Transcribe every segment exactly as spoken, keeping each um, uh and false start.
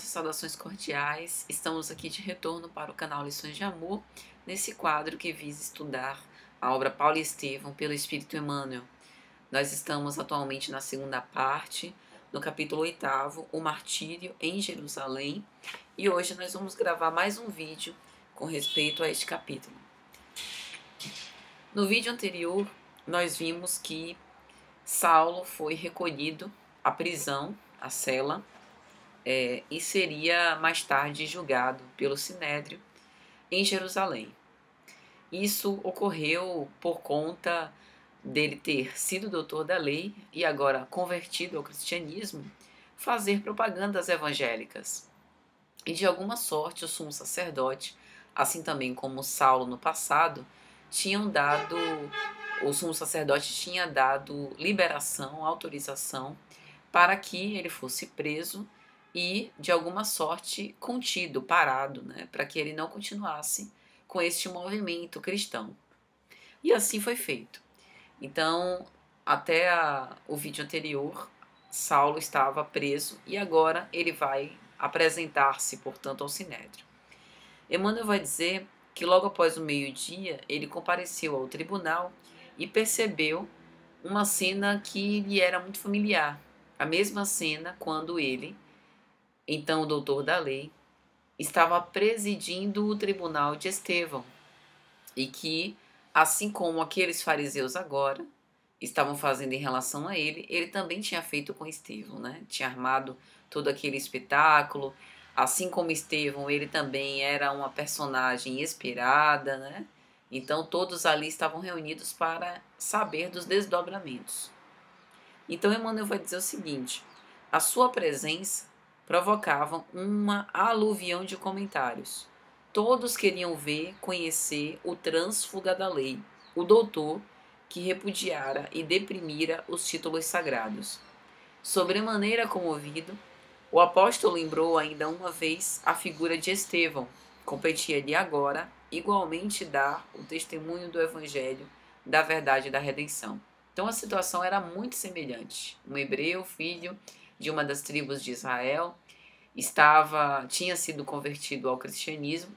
nossas saudações cordiais. Estamos aqui de retorno para o canal Lições de Amor, nesse quadro que visa estudar a obra Paulo e Estevão pelo Espírito Emmanuel. Nós estamos atualmente na segunda parte, no capítulo oitavo, o martírio em Jerusalém, e hoje nós vamos gravar mais um vídeo com respeito a este capítulo. No vídeo anterior, nós vimos que Saulo foi recolhido à prisão, à cela, É, e seria mais tarde julgado pelo Sinédrio em Jerusalém. Isso ocorreu por conta dele ter sido doutor da lei e agora convertido ao cristianismo, fazer propagandas evangélicas. E de alguma sorte o sumo sacerdote, assim também como Saulo no passado, tinham dado, o sumo sacerdote tinha dado liberação, autorização para que ele fosse preso e, de alguma sorte, contido, parado, né, para que ele não continuasse com este movimento cristão. E assim foi feito. Então, até a, o vídeo anterior, Saulo estava preso e agora ele vai apresentar-se, portanto, ao Sinédrio. Emmanuel vai dizer que logo após o meio-dia ele compareceu ao tribunal e percebeu uma cena que lhe era muito familiar. A mesma cena quando ele, então o doutor da lei, estava presidindo o tribunal de Estevão e que, assim como aqueles fariseus agora estavam fazendo em relação a ele, ele também tinha feito com Estevão, né? Tinha armado todo aquele espetáculo, assim como Estevão, ele também era uma personagem esperada, né? Então todos ali estavam reunidos para saber dos desdobramentos. Então Emmanuel vai dizer o seguinte: a sua presença provocava uma aluvião de comentários. Todos queriam ver, conhecer o trânsfuga da lei, o doutor que repudiara e deprimira os títulos sagrados. Sobremaneira comovido, o apóstolo lembrou ainda uma vez a figura de Estevão. Competia-lhe agora igualmente dar o testemunho do evangelho, da verdade e da redenção. Então a situação era muito semelhante. Um hebreu, filho de uma das tribos de Israel, estava, tinha sido convertido ao cristianismo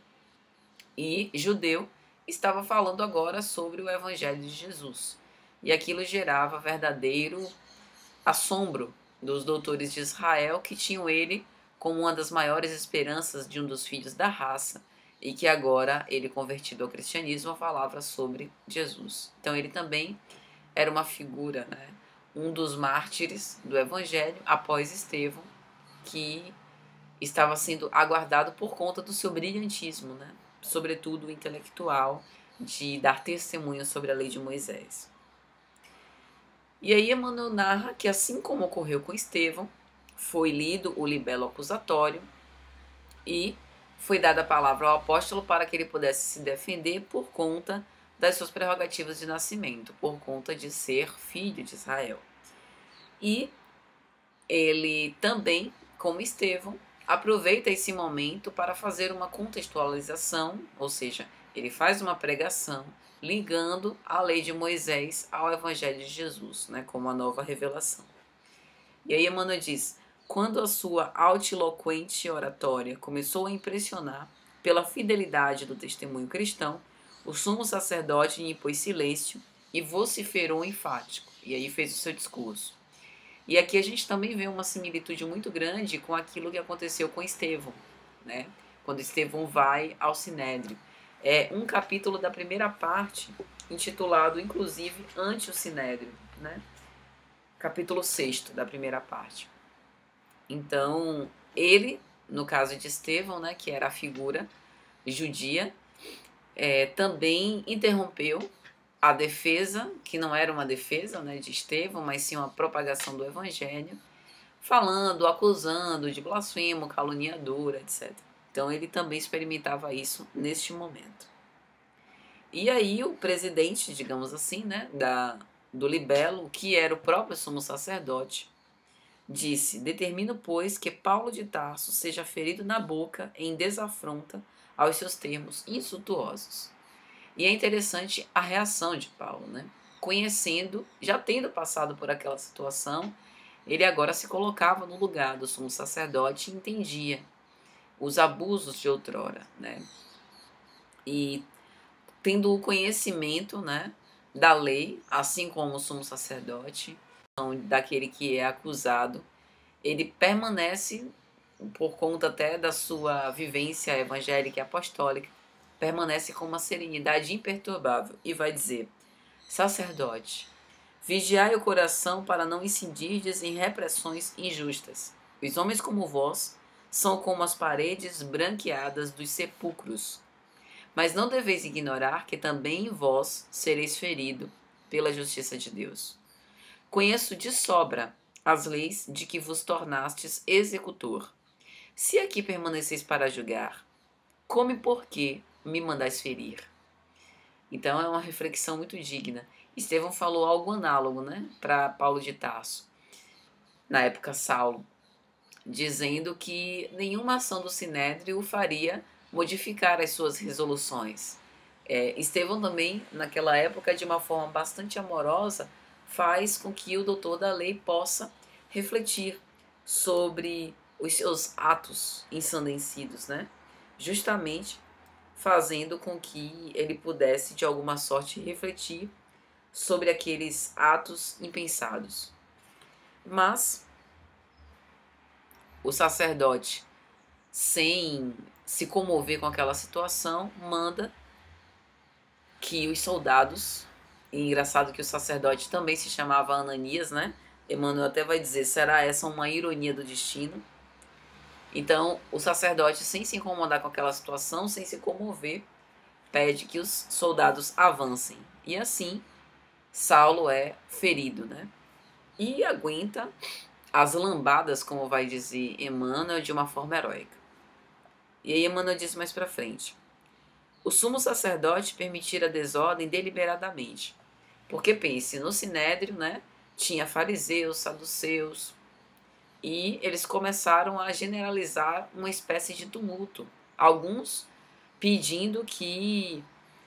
e judeu, estava falando agora sobre o evangelho de Jesus. E aquilo gerava verdadeiro assombro dos doutores de Israel, que tinham ele como uma das maiores esperanças de um dos filhos da raça, e que agora ele, convertido ao cristianismo, falava sobre Jesus. Então ele também era uma figura, né? Um dos mártires do evangelho após Estevão, que estava sendo aguardado por conta do seu brilhantismo, né? Sobretudo intelectual, de dar testemunho sobre a lei de Moisés. E aí Emmanuel narra que, assim como ocorreu com Estevão, foi lido o libelo acusatório e foi dada a palavra ao apóstolo para que ele pudesse se defender por conta das suas prerrogativas de nascimento, por conta de ser filho de Israel. E ele também, como Estevão, aproveita esse momento para fazer uma contextualização, ou seja, ele faz uma pregação ligando a lei de Moisés ao evangelho de Jesus, né, como a nova revelação. E aí Emmanuel diz: quando a sua altiloquente oratória começou a impressionar pela fidelidade do testemunho cristão, o sumo sacerdote lhe impôs silêncio e vociferou enfático. E aí fez o seu discurso. E aqui a gente também vê uma similitude muito grande com aquilo que aconteceu com Estevão, né? Quando Estevão vai ao Sinédrio. É um capítulo da primeira parte, intitulado, inclusive, Ante o Sinédrio, né? Capítulo sexto da primeira parte. Então, ele, no caso de Estevão, né, que era a figura judia, é, também interrompeu a defesa, que não era uma defesa, né, de Estevão, mas sim uma propagação do evangelho, falando, acusando de blasfemo, caluniador, etcétera. Então ele também experimentava isso neste momento. E aí o presidente, digamos assim, né, da, do libelo, que era o próprio sumo sacerdote, disse: determino, pois, que Paulo de Tarso seja ferido na boca em desafronta aos seus termos insultuosos. E é interessante a reação de Paulo, né? Conhecendo, já tendo passado por aquela situação, ele agora se colocava no lugar do sumo sacerdote e entendia os abusos de outrora, né? E tendo o conhecimento, né, da lei, assim como o sumo sacerdote, daquele que é acusado, ele permanece, por conta até da sua vivência evangélica e apostólica, permanece com uma serenidade imperturbável e vai dizer: sacerdote, vigiai o coração para não incidirdes em repressões injustas. Os homens como vós são como as paredes branqueadas dos sepulcros. Mas não deveis ignorar que também vós sereis ferido pela justiça de Deus. Conheço de sobra as leis de que vos tornastes executor. Se aqui permaneceis para julgar, como e por que me mandais ferir? Então é uma reflexão muito digna. Estevão falou algo análogo, né, para Paulo de Tarso, na época Saulo, dizendo que nenhuma ação do Sinédrio o faria modificar as suas resoluções. É, Estevão também, naquela época, de uma forma bastante amorosa, faz com que o doutor da lei possa refletir sobre os seus atos ensandecidos, né? Justamente fazendo com que ele pudesse, de alguma sorte, refletir sobre aqueles atos impensados. Mas o sacerdote, sem se comover com aquela situação, manda que os soldados, e engraçado que o sacerdote também se chamava Ananias, né? Emmanuel até vai dizer, será essa uma ironia do destino? Então, o sacerdote, sem se incomodar com aquela situação, sem se comover, pede que os soldados avancem. E assim, Saulo é ferido, né? E aguenta as lambadas, como vai dizer Emmanuel, de uma forma heróica. E aí Emmanuel diz mais pra frente: o sumo sacerdote permitira a desordem deliberadamente. Porque pense, no Sinédrio, né, tinha fariseus, saduceus, e eles começaram a generalizar uma espécie de tumulto. Alguns pedindo que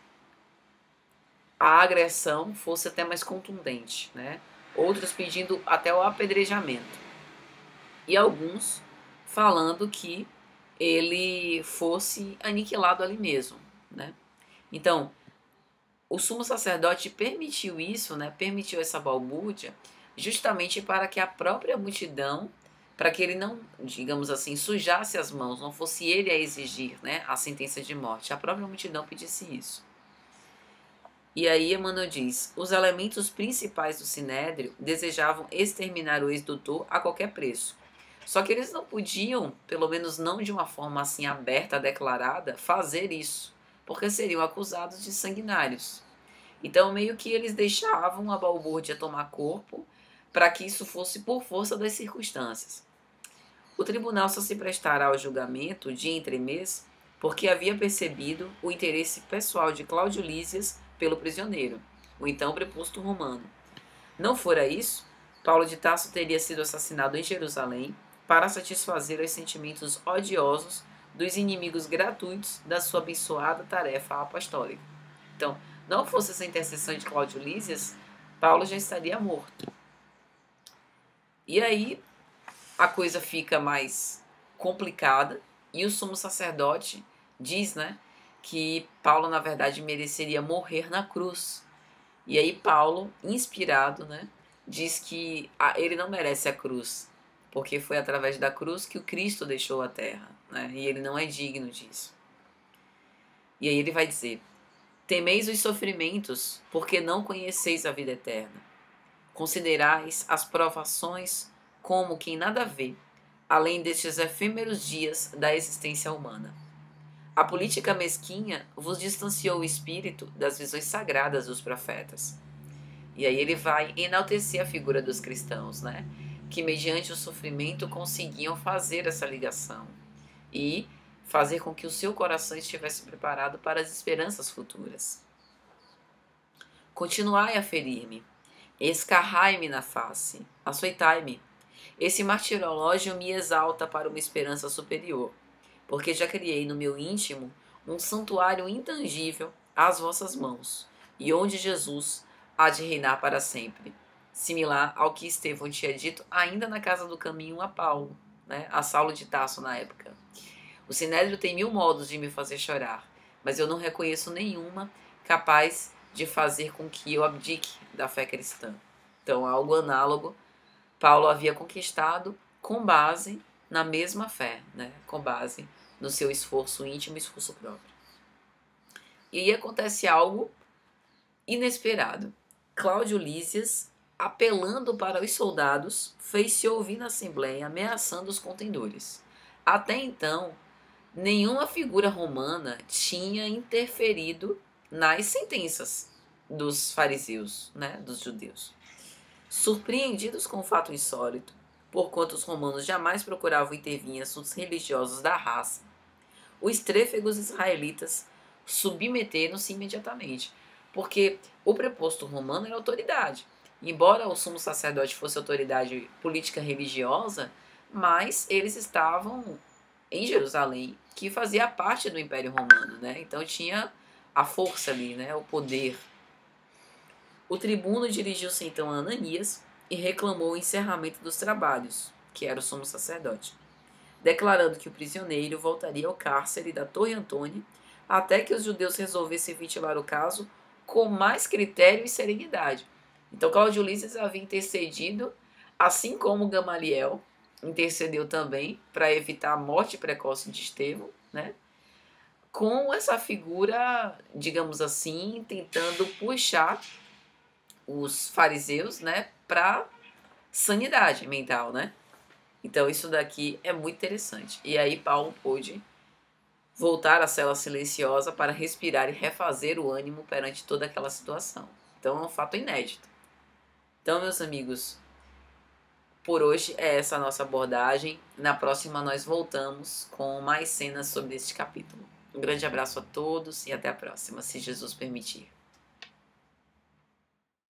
a agressão fosse até mais contundente, né? Outros pedindo até o apedrejamento. E alguns falando que ele fosse aniquilado ali mesmo, né? Então, o sumo sacerdote permitiu isso, né? Permitiu essa balbúrdia, justamente para que a própria multidão, para que ele não, digamos assim, sujasse as mãos, não fosse ele a exigir, né, a sentença de morte, a própria multidão pedisse isso. E aí Emmanuel diz: os elementos principais do Sinédrio desejavam exterminar o ex-doutor a qualquer preço. Só que eles não podiam, pelo menos não de uma forma assim aberta, declarada, fazer isso, porque seriam acusados de sanguinários. Então meio que eles deixavam a balbúrdia tomar corpo para que isso fosse por força das circunstâncias. O tribunal só se prestará ao julgamento de entremês porque havia percebido o interesse pessoal de Cláudio Lísias pelo prisioneiro, o então preposto romano. Não fora isso, Paulo de Tarso teria sido assassinado em Jerusalém para satisfazer os sentimentos odiosos dos inimigos gratuitos da sua abençoada tarefa apostólica. Então, não fosse essa intercessão de Cláudio Lísias, Paulo já estaria morto. E aí a coisa fica mais complicada e o sumo sacerdote diz, né, que Paulo na verdade mereceria morrer na cruz. E aí Paulo, inspirado, né, diz que ele não merece a cruz, porque foi através da cruz que o Cristo deixou a terra, né, e ele não é digno disso. E aí ele vai dizer: temeis os sofrimentos, porque não conheceis a vida eterna. Considerais as provações como quem nada vê, além destes efêmeros dias da existência humana. A política mesquinha vos distanciou o espírito das visões sagradas dos profetas. E aí ele vai enaltecer a figura dos cristãos, né? Que mediante o sofrimento conseguiam fazer essa ligação e fazer com que o seu coração estivesse preparado para as esperanças futuras. Continuai a ferir-me, escarrai-me na face, açoitai-me. Esse martirológio me exalta para uma esperança superior, porque já criei no meu íntimo um santuário intangível às vossas mãos, e onde Jesus há de reinar para sempre, similar ao que Estevão tinha dito ainda na casa do caminho a Paulo, né, a Saulo de Tarso na época. O Sinédrio tem mil modos de me fazer chorar, mas eu não reconheço nenhuma capaz de fazer com que eu abdique da fé cristã. Então, algo análogo Paulo havia conquistado com base na mesma fé, né? Com base no seu esforço íntimo e esforço próprio. E aí acontece algo inesperado. Cláudio Lísias, apelando para os soldados, fez-se ouvir na assembleia, ameaçando os contendores. Até então, nenhuma figura romana tinha interferido nas sentenças dos fariseus, né, dos judeus. Surpreendidos com o fato insólito, porquanto os romanos jamais procuravam intervir em assuntos religiosos da raça, os trêfegos israelitas submeteram-se imediatamente, porque o preposto romano era autoridade. Embora o sumo sacerdote fosse autoridade política religiosa, mas eles estavam em Jerusalém, que fazia parte do Império Romano, né? Então tinha a força ali, né? O poder. O tribuno dirigiu-se então a Ananias e reclamou o encerramento dos trabalhos, que era o sumo sacerdote, declarando que o prisioneiro voltaria ao cárcere da Torre Antônia até que os judeus resolvessem ventilar o caso com mais critério e serenidade. Então Cláudio Lísias havia intercedido, assim como Gamaliel intercedeu também para evitar a morte precoce de Estevão, né? Com essa figura, digamos assim, tentando puxar os fariseus, né, para sanidade mental, né? Então isso daqui é muito interessante. E aí Paulo pôde voltar à cela silenciosa para respirar e refazer o ânimo perante toda aquela situação. Então é um fato inédito. Então, meus amigos, por hoje é essa a nossa abordagem. Na próxima nós voltamos com mais cenas sobre este capítulo. Um grande abraço a todos e até a próxima, se Jesus permitir.